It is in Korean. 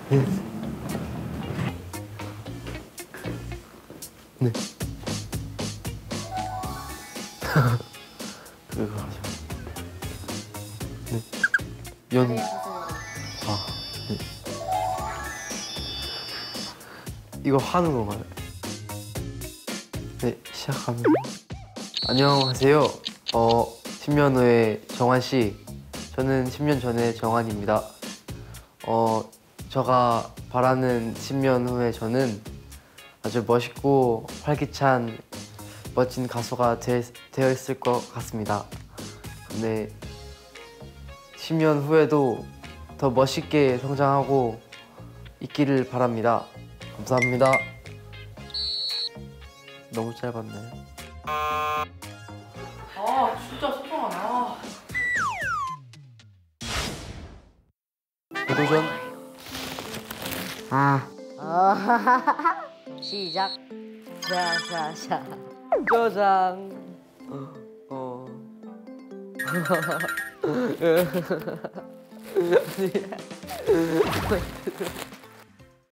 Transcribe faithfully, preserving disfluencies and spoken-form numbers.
네. 네. 그거 하죠. 네. 연. 아, 네. 이거 하는 건가요? 네, 시작합니다. 안녕하세요. 어, 십 년 후의 정환 씨. 저는 십 년 전의 정환입니다. 어, 제가 바라는 십 년 후에 저는 아주 멋있고 활기찬 멋진 가수가 되, 되어 있을 것 같습니다. 네, 십 년 후에도 더 멋있게 성장하고 있기를 바랍니다. 감사합니다. 너무 짧았나요? 아 진짜 소통하나. 도전. 아. 아. 시작. 샤샤샤. 저장. 어. 아니.